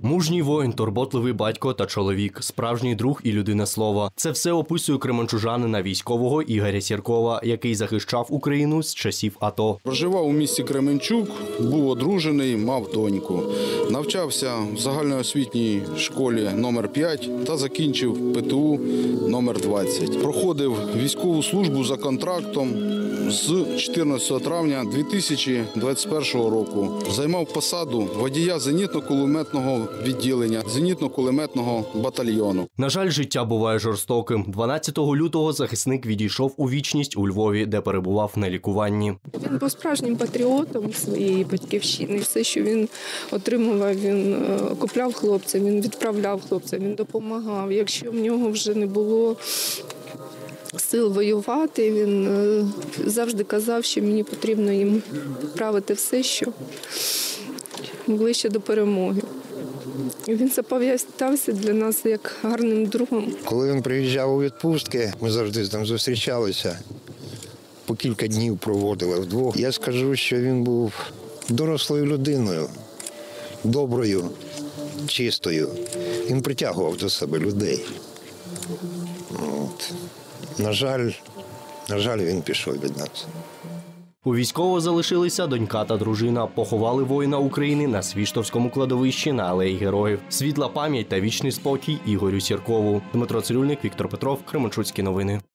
Мужній воїн, турботливий батько та чоловік, справжній друг і людина слова. Це все описує кременчужанина військового Ігоря Сіркова, який захищав Україну з часів АТО. Проживав у місті Кременчук, був одружений, мав доньку. Навчався в загальноосвітній школі номер 5 та закінчив ПТУ номер 20. Проходив військову службу за контрактом з 14 травня 2021 року. Займав посаду водія зенітно-кулеметного відділення, зенітно-кулеметного батальйону. На жаль, життя буває жорстоким. 12 лютого захисник відійшов у вічність у Львові, де перебував на лікуванні. Він був справжнім патріотом своєї батьківщини. Все, що він отримував, він купляв хлопцям, він відправляв хлопцям, він допомагав. Якщо в нього вже не було сил воювати, він завжди казав, що мені потрібно їм правити все, що ближче до перемоги. І він запам'ятався для нас як гарним другом. Коли він приїжджав у відпустки, ми завжди там зустрічалися, по кілька днів проводили вдвох. Я скажу, що він був дорослою людиною, доброю, чистою. Він притягував до себе людей. На жаль, він пішов від нас. У військового залишилися донька та дружина. Поховали воїна України на Свіштовському кладовищі на Алеї Героїв. Світла пам'ять та вічний спокій Ігорю Сіркову. Дмитро Цирюльник, Віктор Петров, Кременчуцькі новини.